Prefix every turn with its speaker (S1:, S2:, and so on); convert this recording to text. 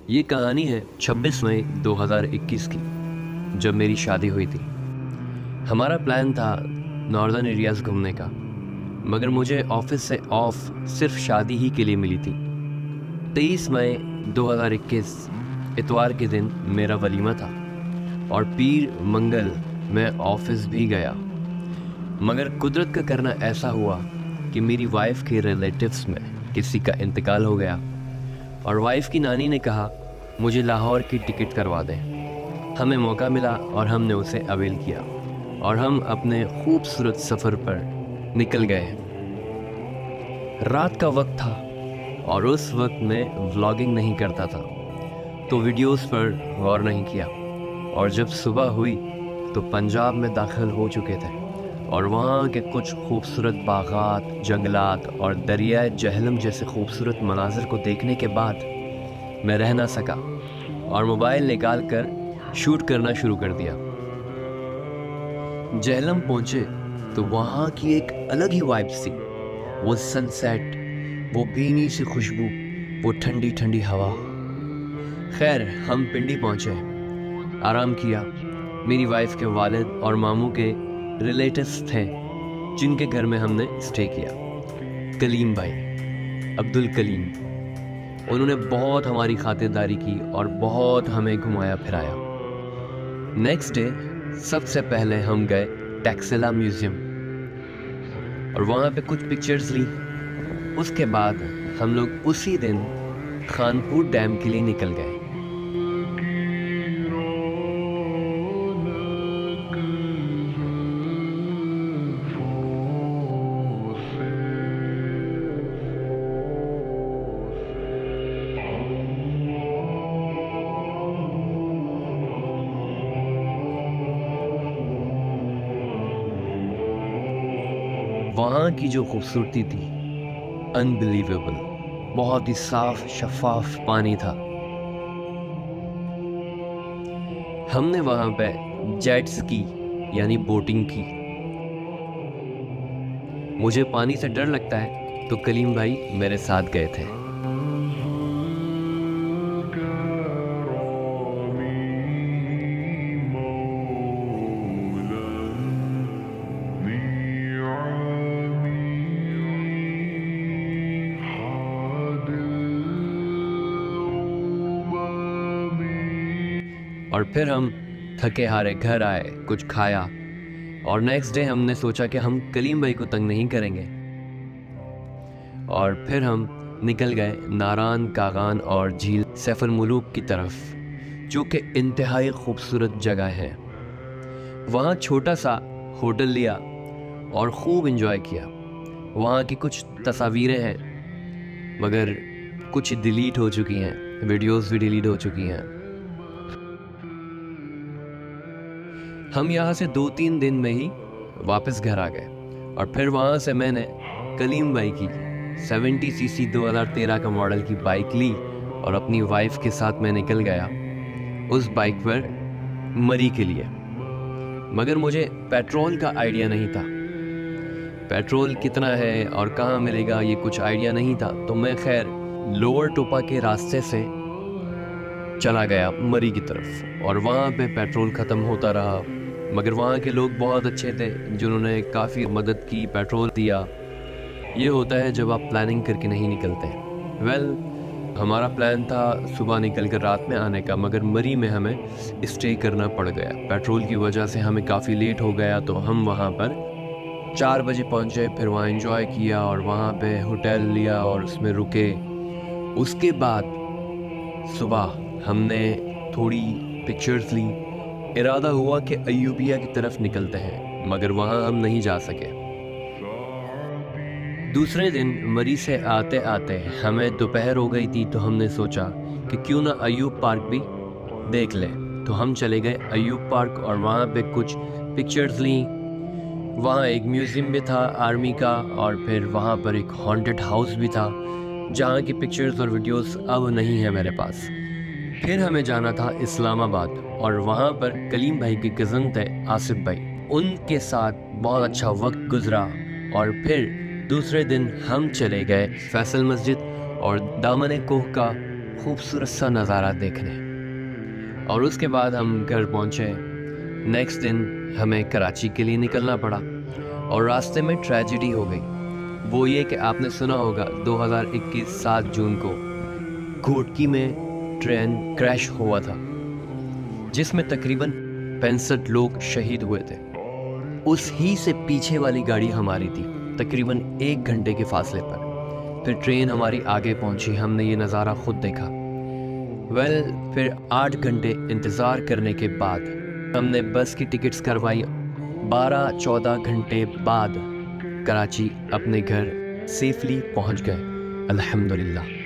S1: ये कहानी है 26 मई 2021 की, जब मेरी शादी हुई थी। हमारा प्लान था नॉर्दर्न एरियाज़ घूमने का, मगर मुझे ऑफिस से ऑफ सिर्फ शादी ही के लिए मिली थी। 23 मई 2021 इतवार के दिन मेरा वलीमा था और पीर मंगल मैं ऑफिस भी गया। मगर कुदरत का करना ऐसा हुआ कि मेरी वाइफ के रिलेटिव्स में किसी का इंतकाल हो गया और वाइफ की नानी ने कहा मुझे लाहौर की टिकट करवा दें। हमें मौका मिला और हमने उसे अवेल किया और हम अपने खूबसूरत सफ़र पर निकल गए। रात का वक्त था और उस वक्त मैं व्लॉगिंग नहीं करता था, तो वीडियोस पर गौर नहीं किया। और जब सुबह हुई तो पंजाब में दाखिल हो चुके थे और वहाँ के कुछ खूबसूरत बागात, जंगलात और दरियाए जहलम जैसे खूबसूरत मनाज़र को देखने के बाद मैं रह ना सका और मोबाइल निकाल कर शूट करना शुरू कर दिया। जहलम पहुँचे तो वहाँ की एक अलग ही वाइब्स थी। वो सनसेट, वो भीनी सी खुशबू, वो ठंडी ठंडी हवा। खैर, हम पिंडी पहुँचे, आराम किया। मेरी वाइफ के वालिद और मामू के रिलेटिव्स थे जिनके घर में हमने स्टे किया। कलीम भाई, अब्दुल कलीम, उन्होंने बहुत हमारी खातिरदारी की और बहुत हमें घुमाया फिराया। नेक्स्ट डे सबसे पहले हम गए टैक्सिला म्यूज़ियम और वहाँ पे कुछ पिक्चर्स ली। उसके बाद हम लोग उसी दिन खानपुर डैम के लिए निकल गए। वहाँ की जो खूबसूरती थी अनबिलीवेबल। बहुत ही साफ शफाफ पानी था। हमने वहाँ पे जेट स्की यानी बोटिंग की। मुझे पानी से डर लगता है तो कलीम भाई मेरे साथ गए थे। और फिर हम थके हारे घर आए, कुछ खाया और नेक्स्ट डे हमने सोचा कि हम कलीम भाई को तंग नहीं करेंगे और फिर हम निकल गए नारान, कागान और झील सैफुल मुलूक की तरफ, जो कि इंतहाई खूबसूरत जगह है। वहाँ छोटा सा होटल लिया और खूब एंजॉय किया। वहाँ की कुछ तस्वीरें हैं मगर कुछ डिलीट हो चुकी हैं, वीडियोस भी डिलीट हो चुकी हैं। हम यहाँ से 2-3 दिन में ही वापस घर आ गए और फिर वहाँ से मैंने कलीम भाई की 70cc 2013 का मॉडल की बाइक ली और अपनी वाइफ के साथ मैं निकल गया उस बाइक पर मरी के लिए। मगर मुझे पेट्रोल का आइडिया नहीं था, पेट्रोल कितना है और कहाँ मिलेगा ये कुछ आइडिया नहीं था। तो मैं खैर लोअर टोपा के रास्ते से चला गया मरी की तरफ और वहाँ पे पेट्रोल ख़त्म होता रहा। मगर वहाँ के लोग बहुत अच्छे थे जिन्होंने काफ़ी मदद की, पेट्रोल दिया। ये होता है जब आप प्लानिंग करके नहीं निकलते। हमारा प्लान था सुबह निकल कर रात में आने का, मगर मरी में हमें स्टे करना पड़ गया। पेट्रोल की वजह से हमें काफ़ी लेट हो गया तो हम वहाँ पर 4 बजे पहुँचे। फिर वहाँ एंजॉय किया और वहाँ पे होटल लिया और उसमें रुके। उसके बाद सुबह हमने थोड़ी पिक्चर्स ली। इरादा हुआ कि अयूबिया की तरफ निकलते हैं, मगर वहाँ हम नहीं जा सके। दूसरे दिन मरी से आते आते हमें दोपहर हो गई थी, तो हमने सोचा कि क्यों ना अयूब पार्क भी देख लें। तो हम चले गए अयूब पार्क और वहाँ पे कुछ पिक्चर्स ली। वहाँ एक म्यूज़ियम भी था आर्मी का और फिर वहाँ पर एक हॉन्टेड हाउस भी था, जहाँ की पिक्चर्स और वीडियोस अब नहीं है मेरे पास। फिर हमें जाना था इस्लामाबाद और वहाँ पर कलीम भाई के कज़न थे आसिफ भाई, उनके साथ बहुत अच्छा वक्त गुजरा। और फिर दूसरे दिन हम चले गए फैसल मस्जिद और दामन कोह का खूबसूरत सा नज़ारा देखने। और उसके बाद हम घर पहुँचे। नेक्स्ट दिन हमें कराची के लिए निकलना पड़ा और रास्ते में ट्रेजेडी हो गई। वो ये कि आपने सुना होगा 2021 7 जून को घोटकी में ट्रेन क्रैश हुआ था, जिसमें तकरीबन 65 लोग शहीद हुए थे। उस ही से पीछे वाली गाड़ी हमारी थी, तकरीबन 1 घंटे के फासले पर। फिर ट्रेन हमारी आगे पहुंची, हमने ये नज़ारा खुद देखा। फिर 8 घंटे इंतज़ार करने के बाद हमने बस की टिकट्स करवाई। 12-14 घंटे बाद कराची अपने घर सेफली पहुंच गए, अल्हम्दुलिल्लाह।